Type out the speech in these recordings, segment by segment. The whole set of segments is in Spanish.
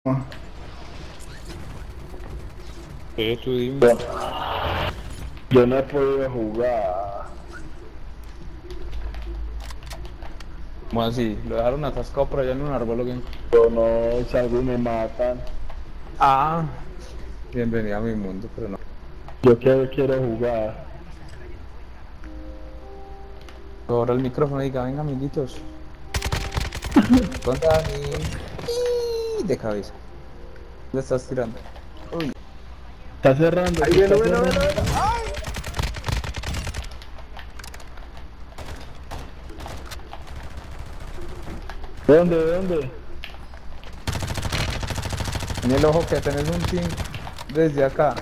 Tú dime. Bueno, yo no he podido jugar. ¿Cómo así? Lo dejaron atascado por allá en un árbol o qué? Yo no salgo y me matan. Ah, bienvenido a mi mundo, pero no. Yo quiero jugar. Ahora el micrófono y diga, venga, amiguitos. Con Dani. Y de cabeza. ¿Le estás tirando? Uy. Está cerrando, Ahí se viene, está bueno, bueno, cerrando. bueno. ¡Ay! ¿De dónde? ¿De dónde? En el ojo que tenés un team desde acá.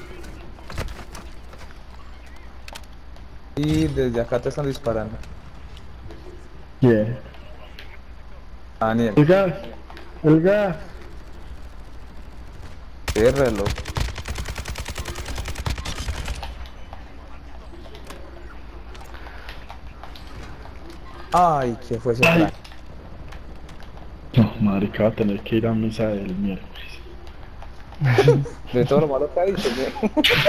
Y desde acá te están disparando. ¿Quién? Daniel. El gas. El gas. Qué reloj. Ay, ¿qué fue ese Ay. plan? No, marica, va a tener que ir a misa del miércoles. De todo lo malo que ha dicho, ¿no?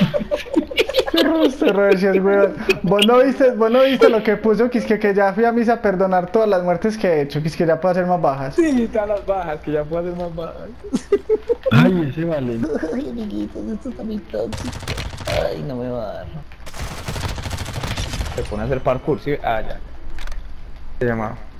Se decías, weón. Vos no viste lo que puso, que ya fui a misa a perdonar todas las muertes que he hecho, que ya puedo hacer más bajas. Sí, están las bajas, que ya puede ser más bajas. Ay, ese Valen. Ay, amiguitos, esto está muy tóxico. Ay, no me va a dar. Se pone a hacer parkour, ¿sí? Ah, ya. Se llamaba.